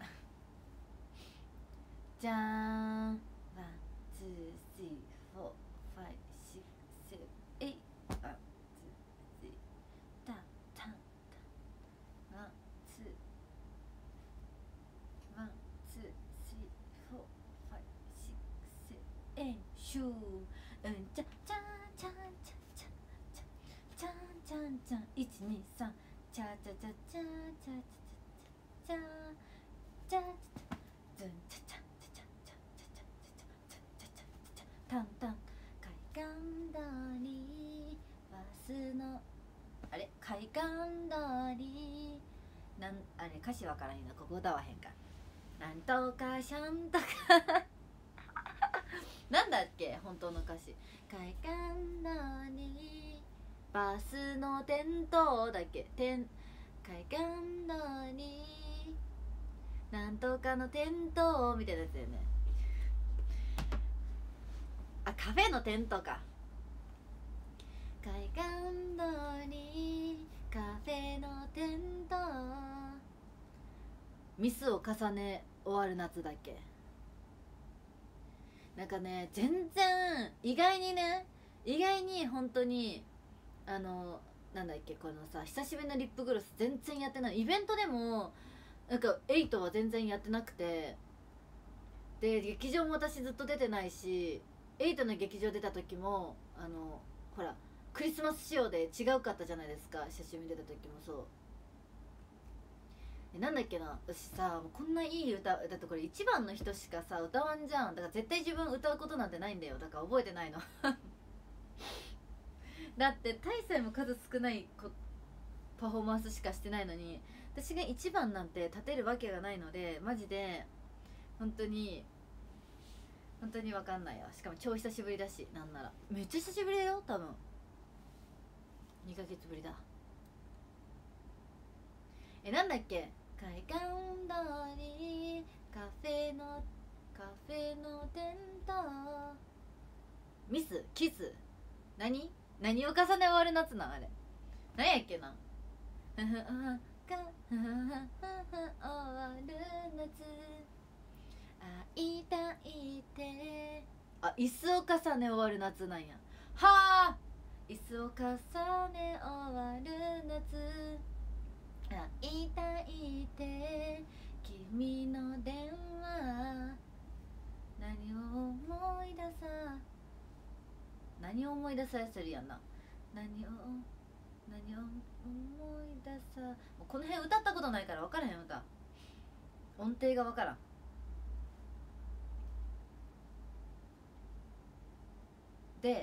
じゃーん。ワンツースリーフォーファイブシックスセブンエイト。ワンツースリータンタンタン。ワンツーワンツースリーフォーファイブシックスセブンエイト。シューうんちゃちゃんちゃんちゃんちゃんちゃんちゃんちゃんいちにさんチャチャチャチャチャチャチャチャチャズンチャチャチャチャチャチャチャチャチャチャチャチャタンタン海岸通りバスのあれ海岸通りなんあれ歌詞わからんのここ歌わへんかなんとかシャンとかなんだっけ本当の歌詞海岸通りバスの点灯だっけ点海岸通りなんとかの点灯みたいなやつだよね。あカフェのテントか。海岸通りカフェのテントミスを重ね終わる夏だっけ。なんかね全然意外にね意外に本当にあのなんだっけこのさ久しぶりのリップグロス全然やってない。イベントでもなんかエイトは全然やってなくて、で劇場も私ずっと出てないし、エイトの劇場出た時もあのほらクリスマス仕様で違うかったじゃないですか。久しぶりに出た時もそうえなんだっけな私さこんないい歌だってこれいちばんの人しかさ歌わんじゃん。だから絶対自分歌うことなんてないんだよ。だから覚えてないのだって大勢も数少ないパフォーマンスしかしてないのに私がいちばんなんて立てるわけがないのでマジで本当に本当に分かんないよ。しかも超久しぶりだし、なんならめっちゃ久しぶりだよ多分にかげつぶりだ。えなんだっけ海岸通りカフェのカフェのテントミスキス何何を重ね終わる夏なんあれ何やっけなふふあかふふ終わる夏会いたいってあ椅子を重ね終わる夏なんや。はあ椅子を重ね終わる夏会いたいって君の電話何を思い出さ何を思い出させるやんな。何を何を思い出さもうこの辺歌ったことないから分からへん歌音程が分からん。で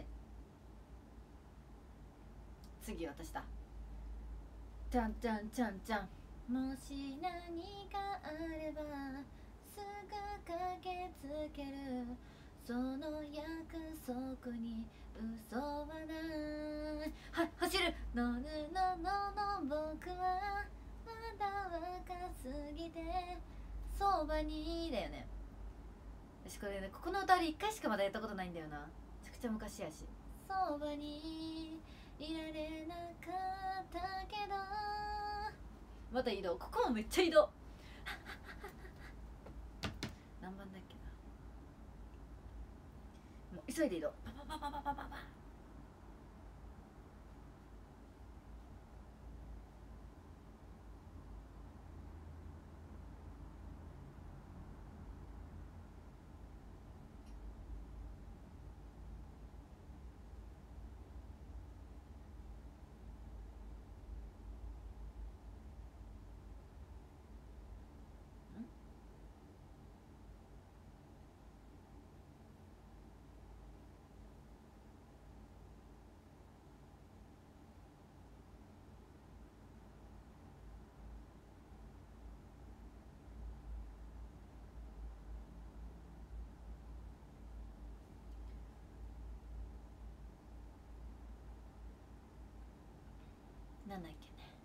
次私だ。ちゃんちゃんちゃんちゃんもし何かあればすぐ駆けつけるその約束に嘘はないは走るのぬののの僕はまだ若すぎてそばにだよね。私これねここの歌でいっかいしかまだやったことないんだよな。めちゃくちゃ昔やしそばにいられなかったけどまた移動ここもめっちゃ移動何番だっけなもう急いで移動パパパパパパパパなんだっけね。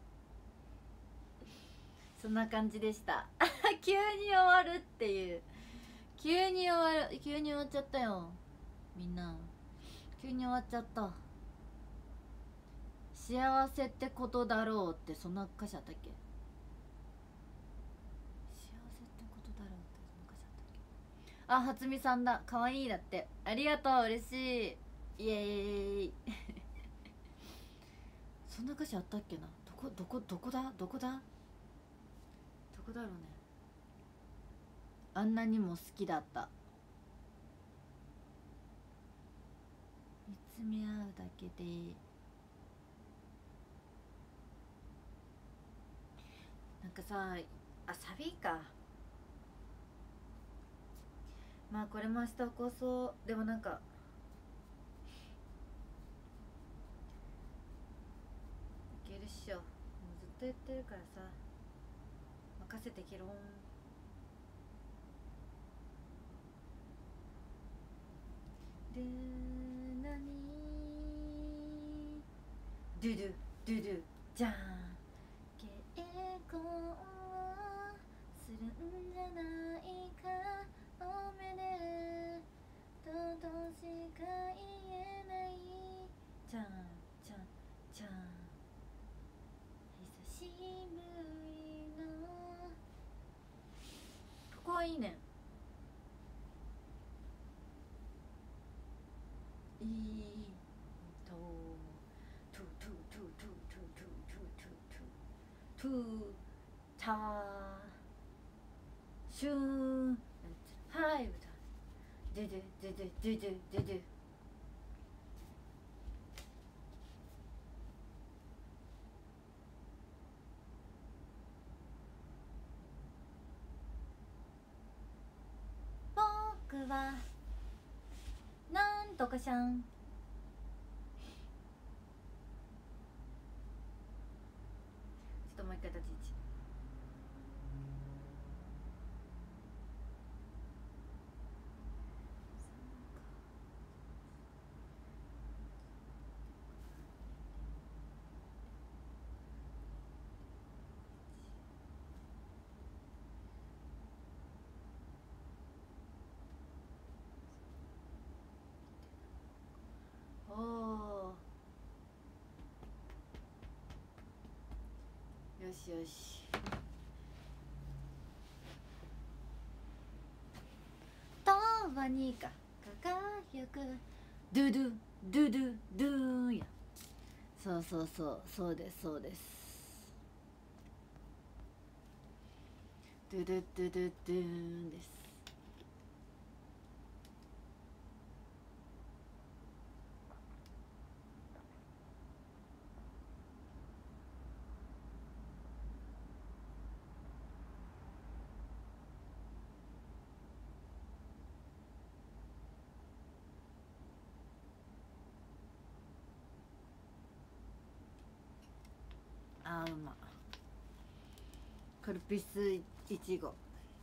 そんな感じでした急に終わるっていう、急に終わる急に終わっちゃったよみんな、急に終わっちゃった。幸せってことだろうって、そんな歌詞あったっけ。幸せってことだろうってそんな歌詞あったっけ。あ、初見さんだ、かわいいだって、ありがとう、嬉しい、イエーイそんな歌詞あったっけな。どこどこどこだどこだどこだろうね。あんなにも好きだった、見つめ合うだけで。なんかさあ、サビか、まあこれも明日こそ、でもなんかいけるっしょ、もうずっと言ってるからさ、任せてけろん。でなにドゥドゥドゥドゥじゃん、結婚するんじゃないか、おめでとうとしか言えないじゃんじゃんじゃん、久しぶりの、ここはいいね。いいとトゥトゥトゥトゥトゥトゥトゥトゥトゥトゥタシューンはい歌でででででででで僕はなんとかしゃん、ちょっともう一回立ち位置。おお、よしよし、とはにか輝くドゥドゥドゥドゥドゥーや、そうそうそう、そうですそうです、ドゥドゥドゥドゥドゥーンです。あーうま、カルピスいちご、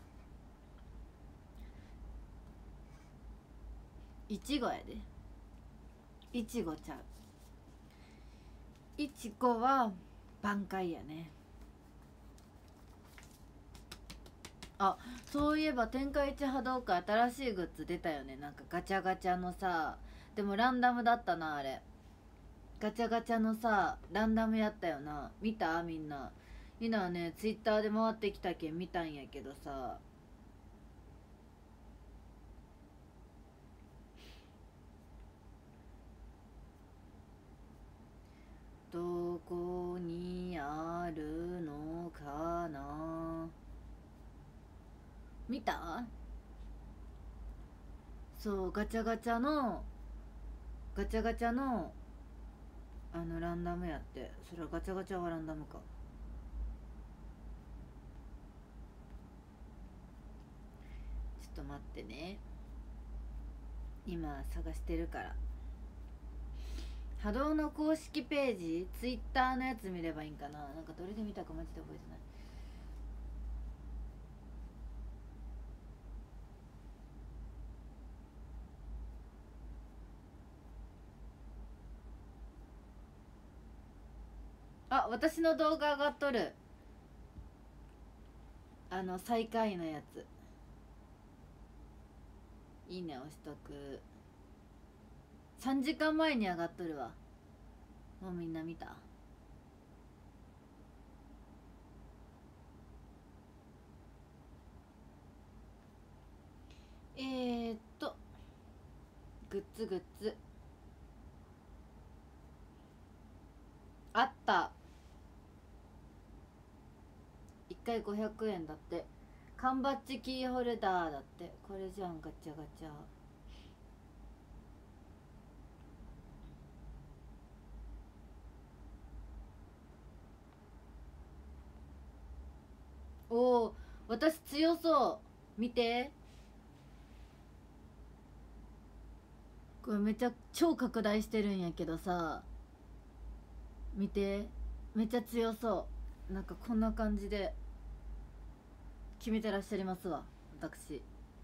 いちごやで、いちごちゃう、いちごは挽回やね。あ、そういえば天下一波動会新しいグッズ出たよね。なんかガチャガチャのさ、でもランダムだったなあれ。ガチャガチャのさランダムやったよな。見たみんな。みんなはねツイッターで回ってきたけん見たんやけどさ、どこにあるのかな。見た？そうガチャガチャのガチャガチャのあのランダムやって、それはガチャガチャはランダムか。ちょっと待ってね、今探してるから。波動の公式ページ、ツイッターのやつ見ればいいんかな。なんかどれで見たかマジで覚えてない。 あ、私の動画上がっとる。あの最下位のやつ、いいね押しとく。さんじかんまえに上がっとるわ。もうみんな見た？えー、っとグッズグッズあった。いっかいごひゃくえんだって。缶バッジキーホルダーだって。これじゃん、ガチャガチャ。おお、私強そう。見て、これめっちゃ超拡大してるんやけどさ、見て、めっちゃ強そう。なんかこんな感じで決めてらっしゃいますわ、私。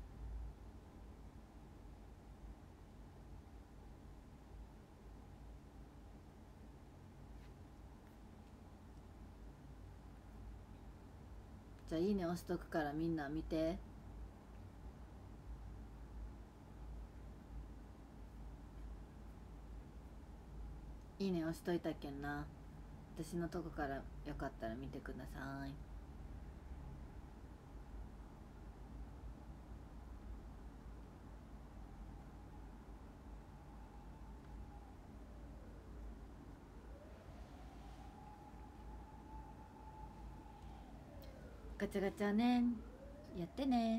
じゃあいいね押しとくからみんな見て。いいね押しといたけんな。私のとこからよかったら見てください。ガチャガチャね、やってね。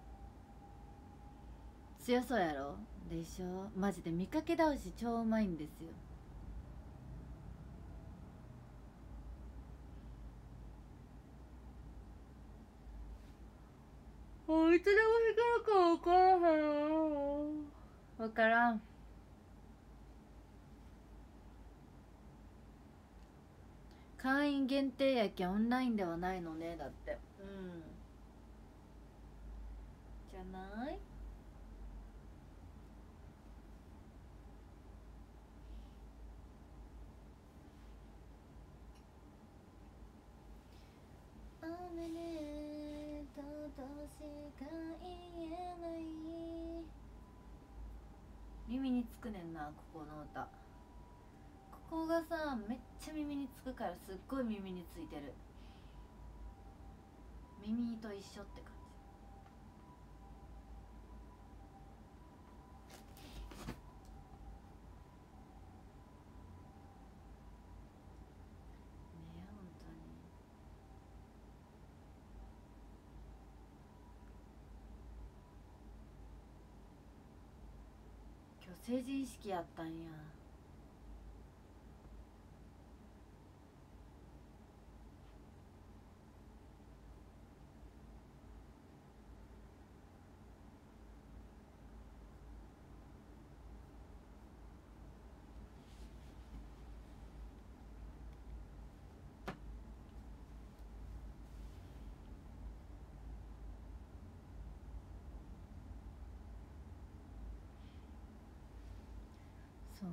強そうやろでしょ。マジで見かけ倒し超うまいんですよ。もういつでも光るか分からへん。分からん。会員限定やけんオンラインではないのね。だって。うんじゃない。あめねととしか言えない。耳につくねんな、ここの歌。ここがさ、めっちゃ耳につくから、すっごい耳についてる。耳と一緒って感じ。ねえ、本当に。今日成人式やったんや。そう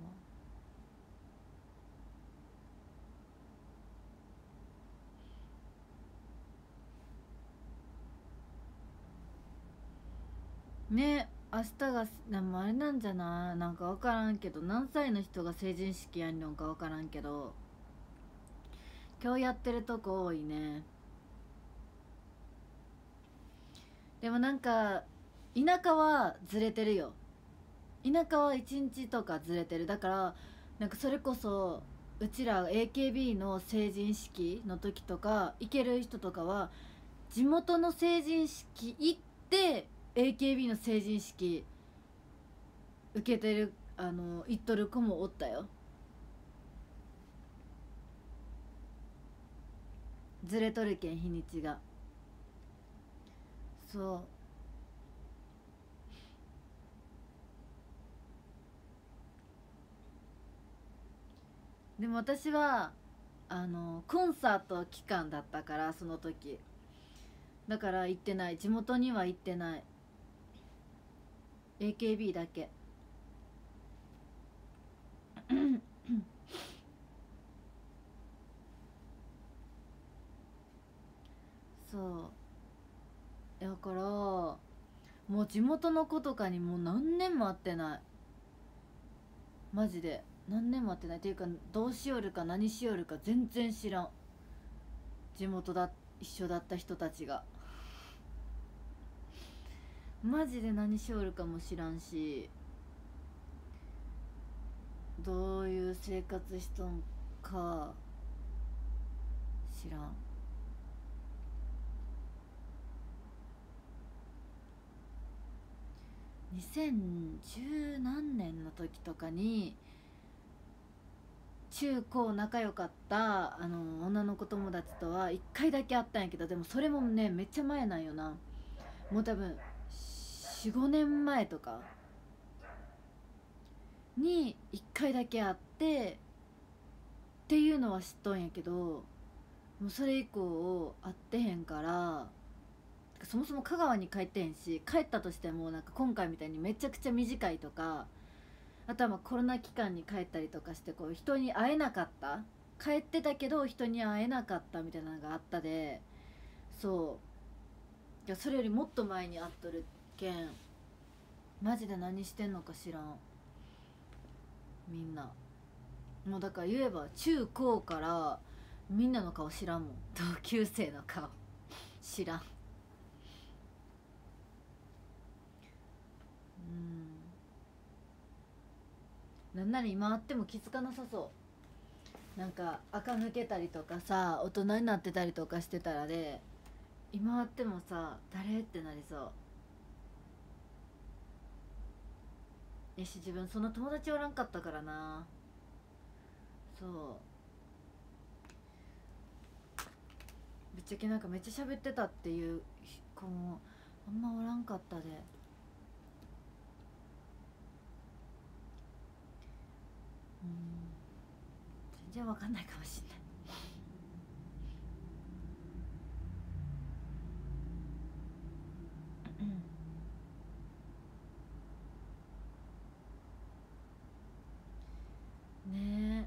ね。明日がでもあれなんじゃない、なんか分からんけど、何歳の人が成人式やんのか分からんけど、今日やってるとこ多いね。でもなんか田舎はずれてるよ。田舎はいちにちとかずれてる。だからなんかそれこそうちら エーケービー の成人式の時とか行ける人とかは地元の成人式行って エーケービー の成人式受けてる、あの行っとる子もおったよ。ずれとるけん日にちが。そうでも私はあのコンサート期間だったから、その時だから行ってない。地元には行ってない。 エーケービー だけ。 そうだからもう地元の子とかにもう何年も会ってない、マジで何年も会ってないっていうか、どうしよるか何しよるか全然知らん。地元だ一緒だった人たちがマジで何しおるかも知らんし、どういう生活しとんか知らん。にせんじゅう何年の時とかに中高仲良かったあの女の子友達とはいっかいだけ会ったんやけど、でもそれもねめっちゃ前なんよな。もう多分よん、ごねんまえとかにいっかいだけ会ってっていうのは知っとんやけど、もうそれ以降会ってへんから、そもそも香川に帰ってへんし、帰ったとしてもなんか今回みたいにめちゃくちゃ短いとか、あとはまあコロナ期間に帰ったりとかしてこう人に会えなかった、帰ってたけど人に会えなかったみたいなのがあったで、そういやそれよりもっと前に会っとるけんマジで何してんのか知らん。みんなもうだから言えば中高からみんなの顔知らんもん、同級生の顔知らん。うん、なんなら今あっても気づかなさそう。なんか垢抜けたりとかさ、大人になってたりとかしてたらで、今あってもさ誰ってなりそう。やし自分そんな友達おらんかったからな。そうぶっちゃけなんかめっちゃ喋ってたっていう子もあんまおらんかったで。うん全然わかんないかもしんないね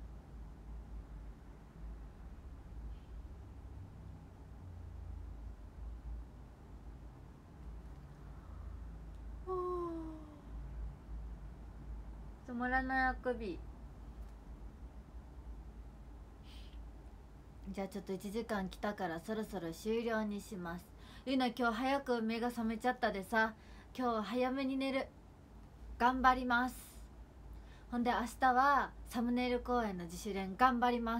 え止まらないあくび。じゃあちょっといちじかん来たからそろそろ終了にします。ゆな今日早く目が覚めちゃったでさ、今日は早めに寝る。頑張ります。ほんで明日はサムネイル公演の自主練頑張ります。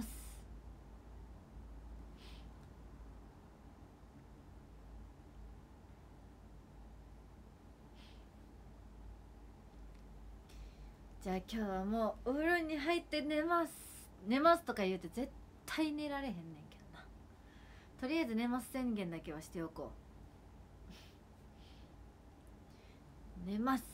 じゃあ今日はもうお風呂に入って寝ます。寝ますとか言うて絶対寝られへんねんけどな。とりあえず寝ます宣言だけはしておこう。寝ます。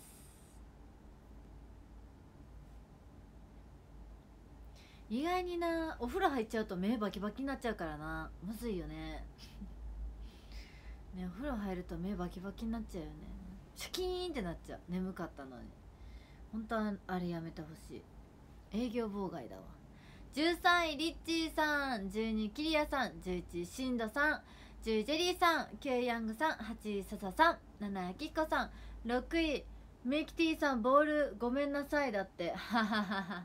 意外になお風呂入っちゃうと目バキバキになっちゃうからな、むずいよねね、お風呂入ると目バキバキになっちゃうよね。シャキーンってなっちゃう、眠かったのに。本当はあれやめてほしい、営業妨害だわ。じゅうさんいリッチーさん、じゅうにキリアさん、じゅういちシンドさん、じゅうジェリーさん、きゅうヤングさん、はちササさん、ななキッコさん、ろくいメイキティさん、ボールごめんなさいだってはははは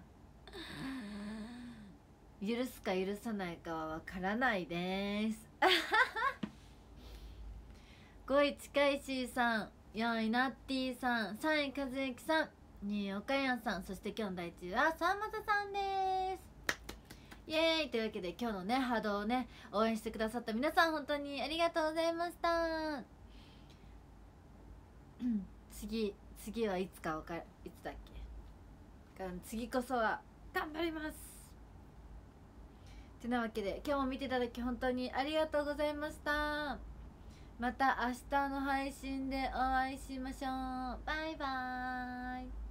許すか許さないかはわからないですごい近い C さん、よんいナッティさん、さんい和之さん、にい岡山さん、そして今日の第一位はさんまささんです。イエーイというわけで今日のね波動をね応援してくださった皆さん本当にありがとうございました次次はいつかわかる、いつだっけ、次こそは頑張りますてなわけで今日も見ていただき本当にありがとうございました。また明日の配信でお会いしましょう。バイバーイ。